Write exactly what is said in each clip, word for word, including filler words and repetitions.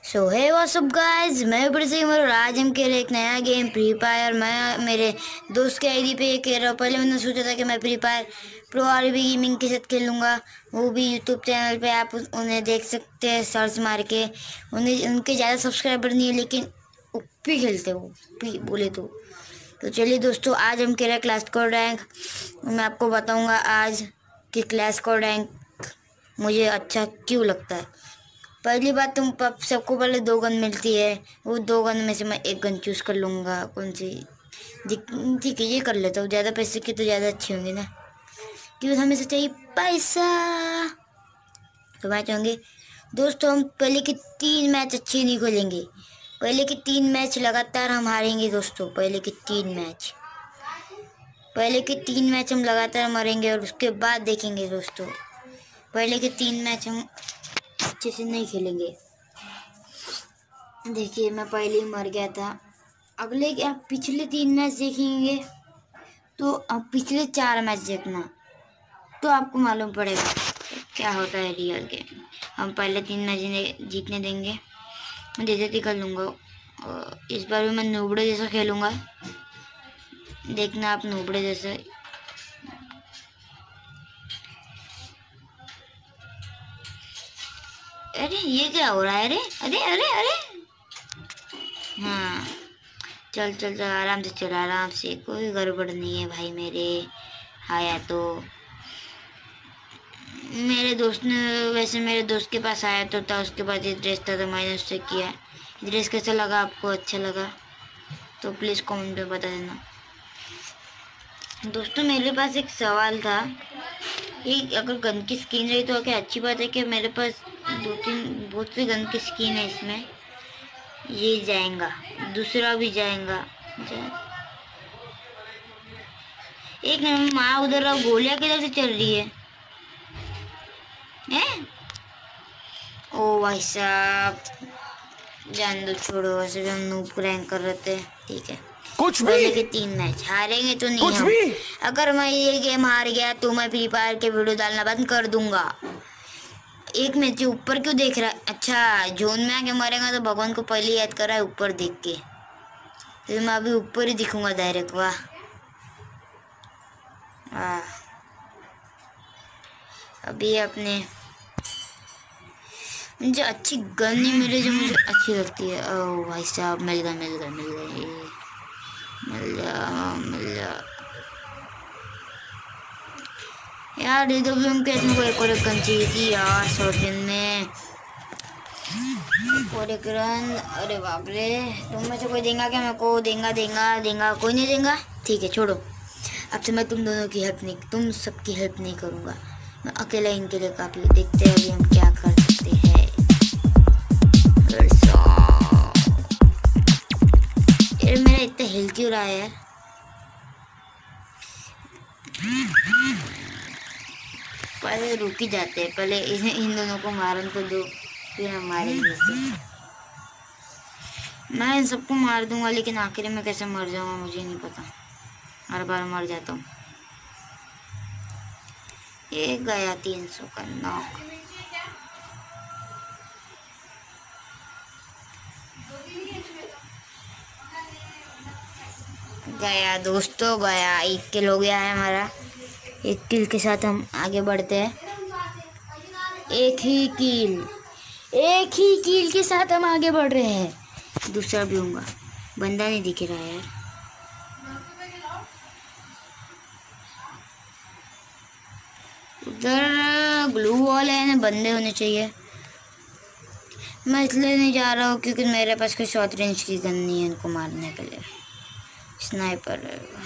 सो है what's up guys, मैं फिर से और आज हम खेल रहे एक नया गेम फ्री फायर। मैं मेरे दोस्त के आईडी पे खेल रहा हूँ। पहले मैंने सोचा था कि मैं free fire pro RB gaming के साथ खेलूँगा, वो भी यूट्यूब चैनल पे। आप उन्हें देख सकते हैं सर्च मार के। उन्हें उनके ज़्यादा सब्सक्राइबर नहीं है, लेकिन उप्पी खेलते वो उप्पी बोले तो तो चलिए दोस्तों, आज हम खेल रहे हैं क्लास कोड रैंक। मैं आपको बताऊँगा आज कि क्लास कोड रैंक मुझे अच्छा क्यों लगता है। पहली बात, तुम सबको पहले दो गन मिलती है। वो दो गन में से मैं एक गन चूज़ कर लूँगा। कौन सी? ठीक है, ये कर लेता हूँ। ज़्यादा पैसे की तो ज़्यादा अच्छी होंगी ना, क्योंकि हमें चाहिए पैसा। तो मैं चाहूँगी दोस्तों, हम पहले के तीन मैच अच्छे नहीं खोलेंगे। पहले के तीन मैच लगातार हम हारेंगे दोस्तों। पहले के तीन मैच पहले के तीन मैच हम लगातार मरेंगे, और उसके बाद देखेंगे दोस्तों। पहले के तीन मैच हम अच्छे से नहीं खेलेंगे। देखिए, मैं पहले ही मर गया था। अगले के आप पिछले तीन मैच देखेंगे तो अब पिछले चार मैच देखना, तो आपको मालूम पड़ेगा क्या होता है रियल गेम। हम पहले तीन मैच जीतने देंगे, मैं जैसे ही कर लूँगा। और इस बार भी मैं नूबड़े जैसा खेलूँगा, देखना आप नूबड़े जैसा। अरे ये क्या हो रहा है? अरे अरे अरे अरे हाँ, चल चल चल, आराम से चल, आराम से, कोई गड़बड़ नहीं है भाई मेरे। आया तो मेरे दोस्त ने, वैसे मेरे दोस्त के पास आया तो था, उसके पास ये ड्रेस था तो मैंने उससे किया। ड्रेस कैसा लगा आपको? अच्छा लगा तो प्लीज़ कमेंट में बता देना दोस्तों। मेरे पास एक सवाल था कि अगर गन की स्किन रही तो क्या अच्छी बात है कि मेरे पास दो तीन बहुत सी गन की स्किन है इसमें। ये जाएगा, दूसरा भी जाएगा। एक मिनट, माँ उधर गोलियां किधर से चल रही है? हैं? ओ भाई साहब, जान दो, छोड़ो। वैसे भी हम नूब रैंक कर रहे थे, ठीक है। कुछ पहले भी के तीन मैच हारेंगे तो नहीं कुछ हम। भी अगर मैं ये गेम हार गया तो मैं फ्री फायर के वीडियो डालना बंद कर दूंगा। एक मैच ऊपर क्यों देख रहा है? अच्छा, जोन में आके मरेगा तो भगवान को पहले याद कर रहा है ऊपर देख के। तो मैं अभी ऊपर ही दिखूंगा डायरेक्ट। वाह वाह, अभी अपने मुझे अच्छी गन नहीं मिली जो मुझे अच्छी लगती है। ओह भाई साहब, मिल गया मिल गया मिल गया मिल गया मिल गया यार। दे दो भी, हम कैसे को एक और एक गन चाहिए थी यार। शॉटगन में और एक रन। अरे बाप रे, तुम में से कोई देगा क्या मेरे को? देगा देगा देगा? कोई नहीं देगा, ठीक है, छोड़ो। अब से मैं तुम दोनों की हेल्प नहीं, तुम सबकी हेल्प नहीं करूँगा। मैं अकेला इनके लिए काफ़ी। देखते हैं अभी हम क्या कर सकते हैं। यार मेरा इतना हिल क्यों रहा है यार? पहले रुक ही जाते हैं, पहले इन्हें इन दोनों को मारन तो दो, फिर हम मारेंगे इसे। मैं इन सबको मार दूंगा, लेकिन आखिर में कैसे मर जाऊंगा मुझे नहीं पता। हर बार मर जाता हूँ। ये गया तीन सौ का नॉक। गया दोस्तों, गया। एक किल हो गया है हमारा। एक किल के साथ हम आगे बढ़ते हैं। एक ही किल एक ही किल के साथ हम आगे बढ़ रहे हैं। दूसरा भी होगा, बंदा नहीं दिख रहा है यार। उधर ग्लू वॉल है ना, बंदे होने चाहिए। मैं इसलिए नहीं जा रहा हूँ क्योंकि मेरे पास कोई शॉर्ट रेंज की गन नहीं है इनको मारने के लिए। स्नाइपर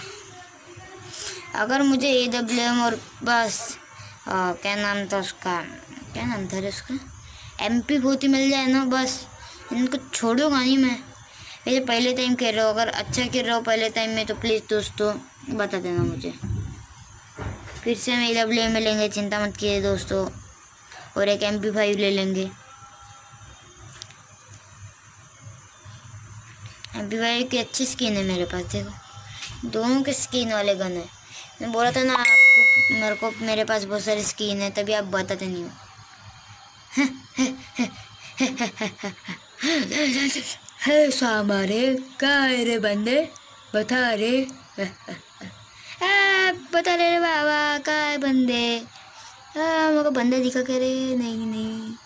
अगर मुझे ए डब्ल्यू एम और बस आ, क्या नाम था उसका, क्या नाम था उसका, एम पी फोर्टी मिल जाए ना, बस इनको छोड़ूंगा नहीं मैं। वैसे पहले टाइम खेल रहा हो, अगर अच्छा खेल रहा हो पहले टाइम में तो प्लीज़ दोस्तों बता देना मुझे। फिर से हम ए डब्ल्यू एम में लेंगे, चिंता मत कीजिए दोस्तों, और एक एम पी फाइव ले लेंगे। एम पी फाइव की अच्छी स्किन है मेरे पास, देखो दोनों के स्किन वाले गन है। मैं बोला था ना आपको, मेरे को मेरे पास बहुत सारी स्किन है, तभी आप बताते नहीं हो। है सामारे का रे बंदे बता रे। आ, बता रे बाबा का है बंदे। मेरे को बंदे दिखा के रे। नहीं नहीं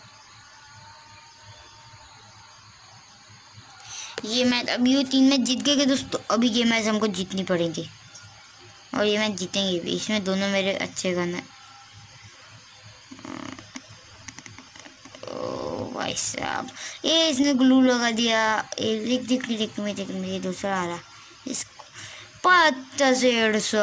ये मैच अभी ये तीन मैच जीत गए दोस्तों। अभी ये मैच हमको जीतनी पड़ेगी और ये मैच जीतेंगे भी। इसमें दोनों मेरे अच्छे गन है। ओ भाई साहब ये इसने ग्लू लगा दिया। ये देख देख देख मैं देख ये दूसरा आ रहा इसको पचास डेढ़ सौ।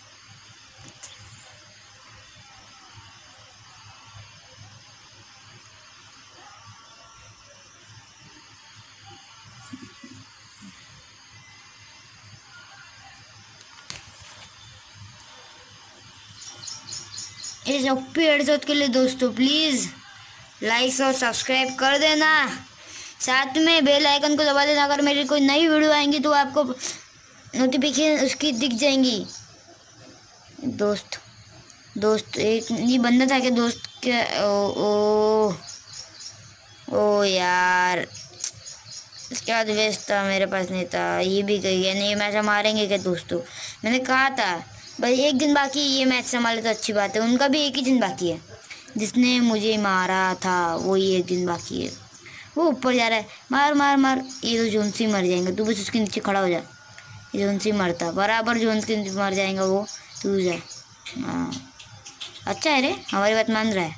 इस पेड़ के लिए दोस्तों प्लीज लाइक और सब्सक्राइब कर देना। साथ में बेल आइकन को दबा देना। अगर मेरी कोई नई वीडियो आएंगी तो आपको नोटिफिकेशन उसकी दिख जाएंगी। दोस्त दोस्त एक ये बंदा था क्या दोस्त क्या? ओ ओ ओ यार इसके बाद वेस्ट था मेरे पास नहीं था। ये भी गई है। नहीं मैच हम हारेंगे क्या दोस्तों? मैंने कहा था भाई एक दिन बाकी ये मैच संभाले तो अच्छी बात है। उनका भी एक ही दिन बाकी है। जिसने मुझे मारा था वो ही एक दिन बाकी है। वो ऊपर जा रहा है। मार मार मार। ये तो जोनसी मर जाएंगे। तू बस उसके नीचे खड़ा हो जा। ये जोनसी मरता बराबर। जोन्स के नीचे मर जाएगा वो। तू जा। हाँ अच्छा है रे हमारी बात मान रहा है।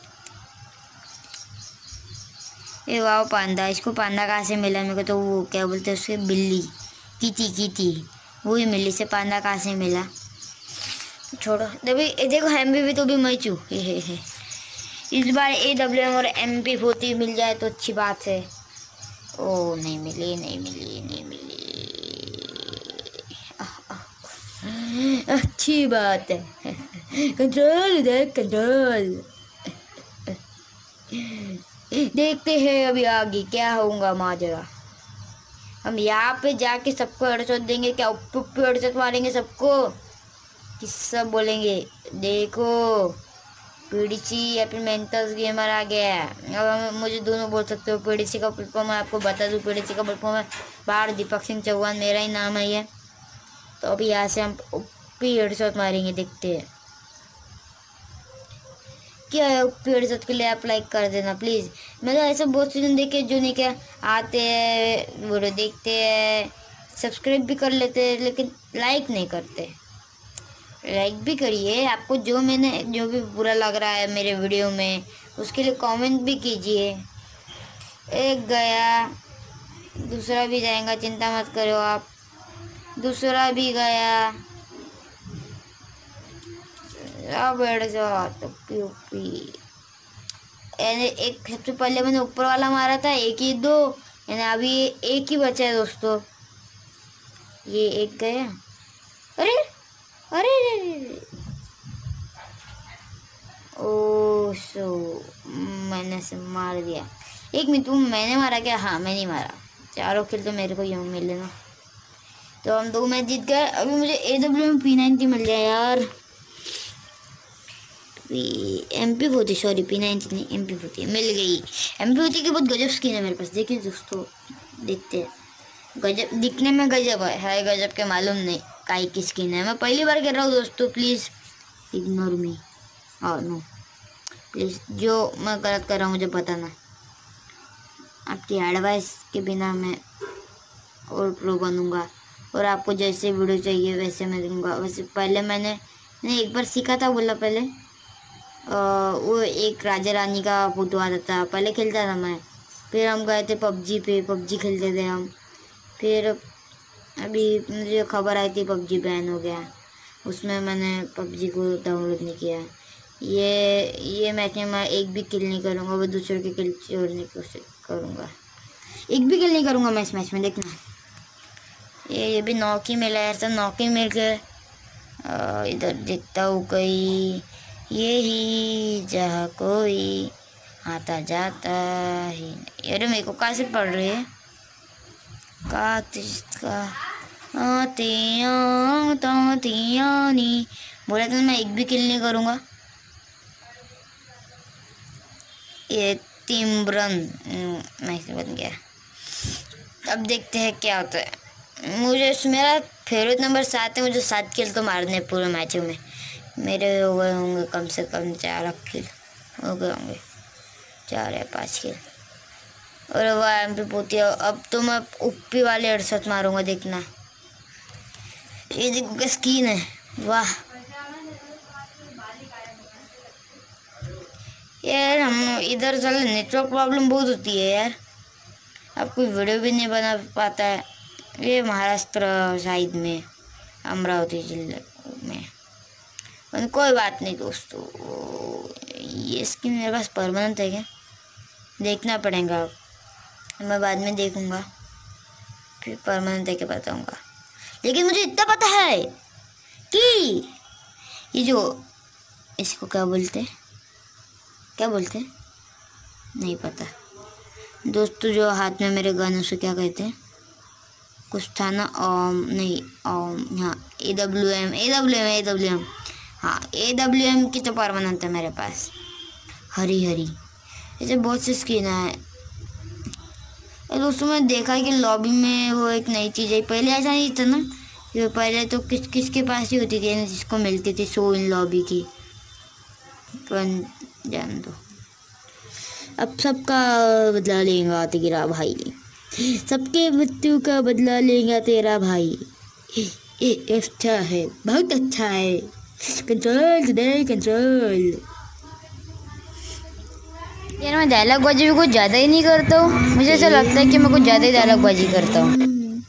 ए वाह पांडा। इसको पांडा कहाँ से मिला मेरे को? तो वो क्या बोलते हैं उसके बिल्ली कीती कीती वही मिली से। पांडा कहाँ से मिला? छोड़ो देखो देखो एम पी भी तो भी मैं चू हे हे हे। इस बार ए डब्ल्यू एम और एम पी फोर्टी मिल जाए तो अच्छी बात है। ओ नहीं मिली नहीं मिली नहीं मिली। आह, आह, अच्छी बात है। कंट्रोल देख कंट्रोल। देखते हैं अभी आगे क्या होगा माजरा। हम यहाँ पे जाके सबको हेडशॉट देंगे क्या? ऊपर हेडशॉट मारेंगे सबको। किस्सा बोलेंगे देखो पीडीसी या फिर मेंटल्स गेमर आ गया। अब मुझे दोनों बोल सकते हो। पीडीसी का फुल फॉर्म मैं आपको बता दूं। पीडीसी का फुल फॉर्म है बाहर दीपक सिंह चौहान मेरा ही नाम है ये। तो अभी यहाँ से हम ऊपी हेडशॉट मारेंगे। देखते हैं क्या है। ऊपी हेडशॉट के लिए आप लाइक कर देना प्लीज़। मैंने ऐसे बहुत से जन देखे जो नहीं क्या आते हैं वीडियो देखते हैं सब्सक्राइब भी कर लेते हैं लेकिन लाइक नहीं करते। लाइक भी करिए। आपको जो मैंने जो भी बुरा लग रहा है मेरे वीडियो में उसके लिए कमेंट भी कीजिए। एक गया दूसरा भी जाएगा चिंता मत करो आप। दूसरा भी गया। अब उपी उपी एक सबसे पहले मैंने ऊपर वाला मारा था एक ही दो यानी अभी एक ही बचा है दोस्तों। ये एक गया। अरे अरे ओ सो मैंने से मार दिया। एक मिनट तुम मैंने मारा क्या? हाँ मैंने मारा। चारों किल तो मेरे को यूँ मिले ना। तो हम दो मैच जीत गए। अभी मुझे A W M P ninety मिल जाए यार। M P forty sorry P ninety नहीं एम पी फोर्टी मिल गई। एम पी फोर्टी की बहुत गजब स्किन है मेरे पास। देखिए दोस्तों देखते हैं। गजब दिखने में गजब है, है गजब के मालूम नहीं काई की स्किन है। मैं पहली बार कर रहा हूँ दोस्तों प्लीज़ इग्नोर मी और नो प्लीज़। जो मैं गलत कर रहा हूँ मुझे बताना। आपकी एडवाइस के बिना मैं और प्रो बनूंगा और आपको जैसे वीडियो चाहिए वैसे मैं दूंगा। वैसे पहले मैंने मैंने एक बार सीखा था बोला पहले आ, वो एक राजा रानी का फोटो आता था पहले खेलता था मैं। फिर हम गए थे पबजी पे पबजी खेलते थे हम। फिर अभी मुझे खबर आई थी पबजी बैन हो गया। उसमें मैंने पबजी को डाउनलोड नहीं किया। ये ये मैच में मैं एक भी किल नहीं करूँगा। वो दूसरे की किल छोड़ने की कोशिश करूँगा। एक भी किल नहीं करूँगा मैं इस मैच में देखना। ये ये भी नौकी मिला यार। सब नौकी मिल के इधर दिखता हूँ कहीं यही जहाँ कोई आता जाता ही नहीं। अरे मेरे को कैसे पढ़ रही है का तिस्का आतिया तातियानी। बोला था मैं एक भी किल नहीं करूँगा। ये तिमरन मैच बन गया। अब देखते हैं क्या होता है। मुझे मेरा फेवरेट नंबर सात है, मुझे सात किल तो मारने पूरे मैचों में। मेरे हो गए होंगे कम से कम चार किल हो गए होंगे, चार या पाँच किल। और वाह एम पी पोती। अब तो मैं उपी वाले अड़सठ मारूंगा, देखना। ये देखो क्या स्किन है, वाह यार। हम इधर चले, नेटवर्क प्रॉब्लम बहुत होती है यार, अब कोई वीडियो भी नहीं बना पाता है। ये महाराष्ट्र साइड में, अमरावती जिले में। पर कोई बात नहीं दोस्तों, ये स्किन मेरे पास परमानेंट है क्या, देखना पड़ेगा। मैं बाद में देखूंगा, फिर परमानेंट है क्या बताऊंगा। लेकिन मुझे इतना पता है कि ये जो, इसको क्या बोलते क्या बोलते नहीं पता दोस्तों। जो हाथ में मेरे गन, उसे क्या कहते हैं, कुछ था ना, ओम नहीं ओम, हाँ A W M A W M A W M हाँ ए डब्ल्यू एम की तो परमानेंट है मेरे पास, हरी हरी। ऐसे बहुत सी स्किन है दोस्तों। मैं देखा कि लॉबी में वो एक नई चीज़ है, पहले ऐसा नहीं था ना, ये पहले तो किस किस के पास ही होती थी, जिसको मिलती थी शो इन लॉबी की। पर जान दो, अब सबका बदला लेगा तेरा भाई, सबके मृत्यु का बदला लेगा तेरा भाई। ये अच्छा है, बहुत अच्छा है। Control today control. यार मैं डायलॉग बाजी भी कुछ ज़्यादा ही नहीं करता हूँ, मुझे ऐसा लगता है कि मैं कुछ ज़्यादा ही डायलॉग बाजी करता हूँ।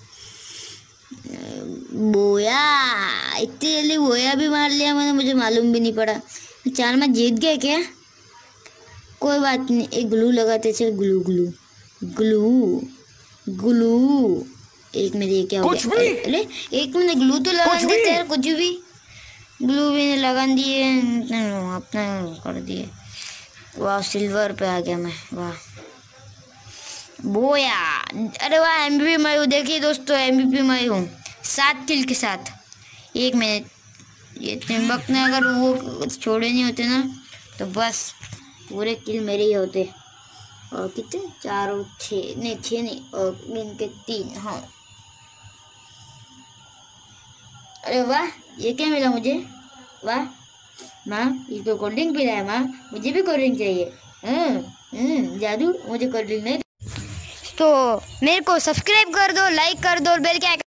बोया, इतनी जल्दी बोया भी मार लिया मैंने, मुझे मालूम भी नहीं पड़ा। चार में जीत गए क्या, कोई बात नहीं। एक ग्लू लगाते थे, ग्लू ग्लू ग्लू ग्लू। एक में ये क्या हो गया, अरे एक में ग्लू तो लगा देते यार, कुछ भी ग्लू भी लगा दिए, अपना कर दिए। वाह सिल्वर पे आ गया मैं, वाह बोया। अरे वाह एमवीपी मैं हूँ, देखिए दोस्तों एमवीपी मैं हूँ, सात किल के साथ। एक मिनट, ये तिम्बक ने अगर वो छोड़े नहीं होते ना, तो बस पूरे किल मेरे ही होते। और कितने, चार और छः, नहीं छः नहीं, और इनके तीन, हाँ। अरे वाह, ये क्या मिला मुझे, वाह माँ, ये तो कोल्ड ड्रिंक पी रहा है माँ, मुझे भी कोल्ड ड्रिंक चाहिए। हम्म जादू, मुझे कोल्ड ड्रिंक नहीं। तो मेरे को सब्सक्राइब कर दो, लाइक कर दो और बेल के